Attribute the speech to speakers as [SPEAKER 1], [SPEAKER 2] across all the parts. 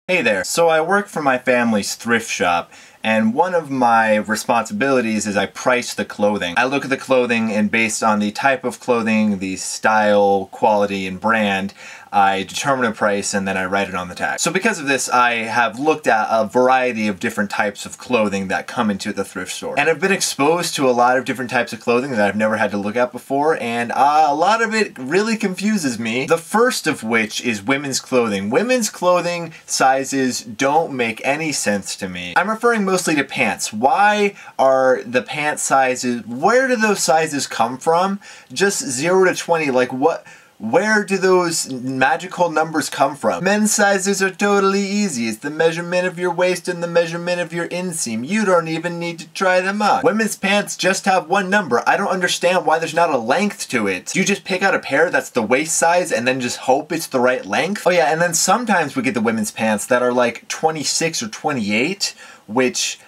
[SPEAKER 1] Hey there. So I work for my family's thrift shop, and one of my responsibilities is I price the clothing. I look at the clothing, and based on the type of clothing, the style, quality, and brand, I determine a price and then I write it on the tag. So because of this, I have looked at a variety of different types of clothing that come into the thrift store. And I've been exposed to a lot of different types of clothing that I've never had to look at before, and a lot of it really confuses me. The first of which is women's clothing. Women's clothing sizes don't make any sense to me. I'm referring mostly to pants. Why are the pant sizes, where do those sizes come from? Just 0 to 20, like what? Where do those magical numbers come from? Men's sizes are totally easy. It's the measurement of your waist and the measurement of your inseam. You don't even need to try them on. Women's pants just have one number. I don't understand why there's not a length to it. Do you just pick out a pair that's the waist size and then just hope it's the right length? Oh yeah, and then sometimes we get the women's pants that are like 26 or 28, which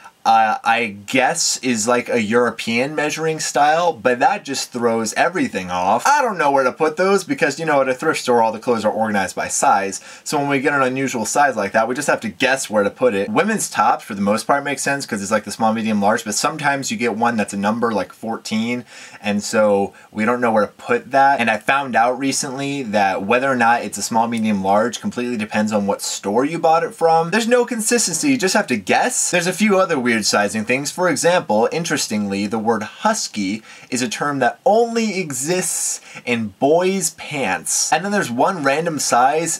[SPEAKER 1] I guess is like a European measuring style, but that just throws everything off. I don't know where to put those because, you know, at a thrift store all the clothes are organized by size, so when we get an unusual size like that, we just have to guess where to put it. Women's tops, for the most part, make sense because it's like the small, medium, large, but sometimes you get one that's a number like 14, and so we don't know where to put that. And I found out recently that whether or not it's a small, medium, large completely depends on what store you bought it from. There's no consistency, you just have to guess. There's a few other weird sizing things. For example, interestingly, the word husky is a term that only exists in boys' pants. And then there's one random size,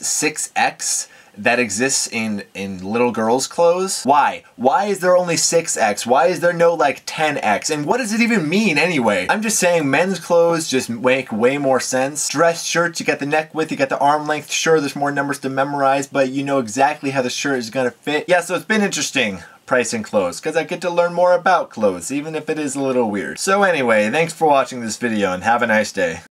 [SPEAKER 1] 6X, that exists in little girls' clothes. Why? Why is there only 6X? Why is there no like 10X? And what does it even mean anyway? I'm just saying men's clothes just make way more sense. Dress shirts, you got the neck width, you got the arm length. Sure, there's more numbers to memorize, but you know exactly how the shirt is gonna fit. Yeah, so it's been interesting pricing clothes, because I get to learn more about clothes, even if it is a little weird. So anyway, thanks for watching this video and have a nice day.